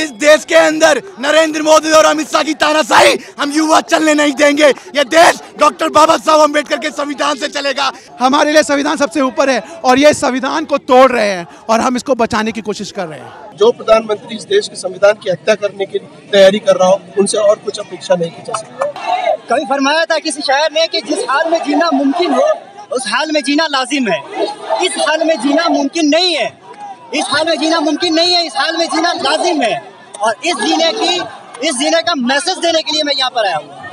इस देश के अंदर नरेंद्र मोदी और अमित शाह की तानाशाही हम युवा चलने नहीं देंगे। ये देश डॉक्टर बाबा साहब अम्बेडकर के संविधान से चलेगा। हमारे लिए संविधान सबसे ऊपर है और ये संविधान को तोड़ रहे हैं और हम इसको बचाने की कोशिश कर रहे हैं। जो प्रधानमंत्री इस देश के संविधान की हत्या करने की तैयारी कर रहा हो, उनसे और कुछ अपेक्षा नहीं की जा सकती। कभी फरमाया था किसी शायर ने कि जिस हाल में जीना मुमकिन हो उस हाल में जीना लाजिम है। इस हाल में जीना मुमकिन नहीं है, इस हाल में जीना मुमकिन नहीं है, इस हाल में जीना लाजिम है। और इस जीने का मैसेज देने के लिए मैं यहाँ पर आया हूँ।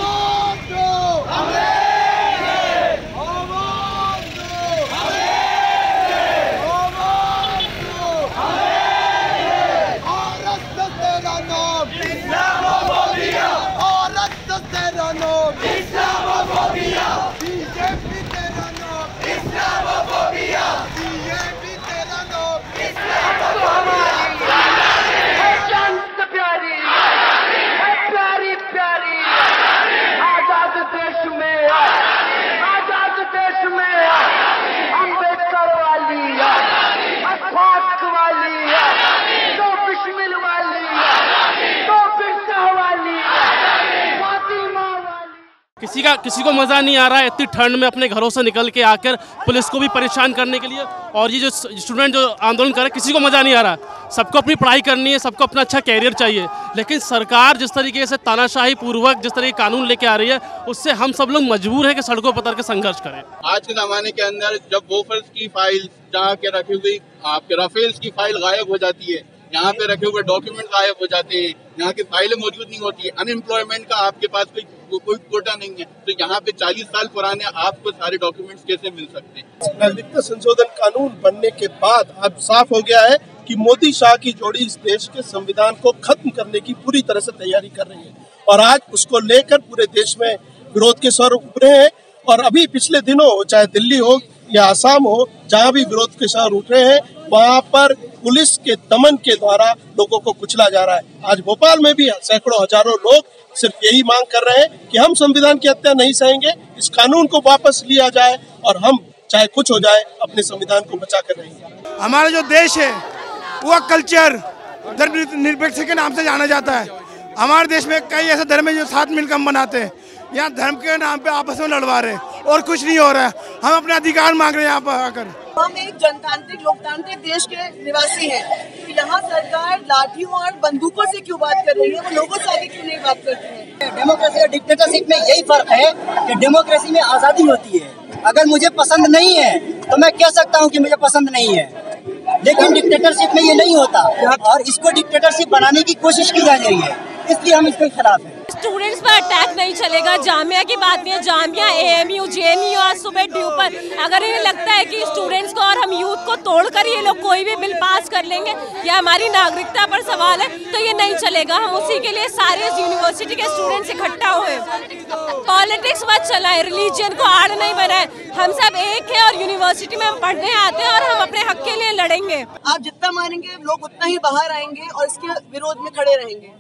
किसी को मज़ा नहीं आ रहा है इतनी ठंड में अपने घरों से निकल के आकर पुलिस को भी परेशान करने के लिए। और ये जो स्टूडेंट जो आंदोलन कर रहे हैं, किसी को मज़ा नहीं आ रहा। सबको अपनी पढ़ाई करनी है, सबको अपना अच्छा कैरियर चाहिए, लेकिन सरकार जिस तरीके से तानाशाही पूर्वक जिस तरीके कानून लेके आ रही है, उससे हम सब लोग मजबूर हैं कि सड़कों पर उतर के संघर्ष करें। आज के ज़माने के अंदर जब बोफर्स की फाइल जहाँ के रखी हुई आपके राफेल्स की फाइल गायब हो जाती है, यहाँ पे रखे हुए डॉक्यूमेंट गायब हो जाते हैं, यहाँ की फाइलें मौजूद नहीं होती है, अनएम्प्लॉयमेंट का आपके पास कोई कोटा नहीं है, तो यहाँ पे 40 साल पुराने आपको सारे डॉक्यूमेंट्स कैसे मिल सकते हैं? नागरिकता संशोधन कानून बनने के बाद अब साफ हो गया है कि मोदी शाह की जोड़ी इस देश के संविधान को खत्म करने की पूरी तरह से तैयारी कर रही है और आज उसको लेकर पूरे देश में विरोध के स्वर उभरे हैं। और अभी पिछले दिनों चाहे दिल्ली हो या आसाम हो, जहाँ भी विरोध के स्वर उठ रहे हैं, वहाँ पर पुलिस के दमन के द्वारा लोगों को कुचला जा रहा है। आज भोपाल में भी सैकड़ों हजारों लोग सिर्फ यही मांग कर रहे हैं कि हम संविधान की हत्या नहीं सहेंगे, इस कानून को वापस लिया जाए और हम चाहे कुछ हो जाए अपने संविधान को बचा कर रहेंगे। हमारा जो देश है वो कल्चर धर्मनिरपेक्ष के नाम से जाना जाता है। हमारे देश में कई ऐसे धर्म है जो साथ मिलकर मनाते हैं, यहाँ धर्म के नाम पे आपस में लड़वा रहे हैं और कुछ नहीं हो रहा है। हम अपने अधिकार मांग रहे हैं यहाँ पर आकर। हम एक जनतांत्रिक लोकतांत्रिक देश के निवासी हैं, तो यहाँ सरकार लाठियों और बंदूकों से क्यों बात कर रही है, वो लोगों से आगे क्यों नहीं बात करती है? डेमोक्रेसी और डिक्टेटरशिप में यही फर्क है कि डेमोक्रेसी में आजादी होती है। अगर मुझे पसंद नहीं है तो मैं कह सकता हूँ कि मुझे पसंद नहीं है, लेकिन डिक्टेटरशिप में ये नहीं होता और इसको डिक्टेटरशिप बनाने की कोशिश की जा रही है, इसलिए हम इसके खिलाफ हैं। स्टूडेंट्स पर अटैक नहीं चलेगा। जामिया की बात नहीं है, जामिया AMU JNU आज सुबह ड्यू पर अगर इन्हें लगता है कि स्टूडेंट्स को और हम यूथ को तोड़कर ये लोग कोई भी बिल पास कर लेंगे या हमारी नागरिकता पर सवाल है, तो ये नहीं चलेगा। हम उसी के लिए सारे यूनिवर्सिटी के स्टूडेंट्स इकट्ठा हुए। पॉलिटिक्स मत चलाएं, रिलीजन को आड़ नहीं बनाए, हम सब एक है और यूनिवर्सिटी में हम पढ़ने आते हैं और हम अपने हक के लिए लड़ेंगे। आप जितना मानेंगे लोग उतना ही बाहर आएंगे और इसके विरोध में खड़े रहेंगे।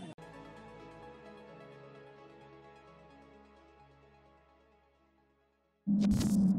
you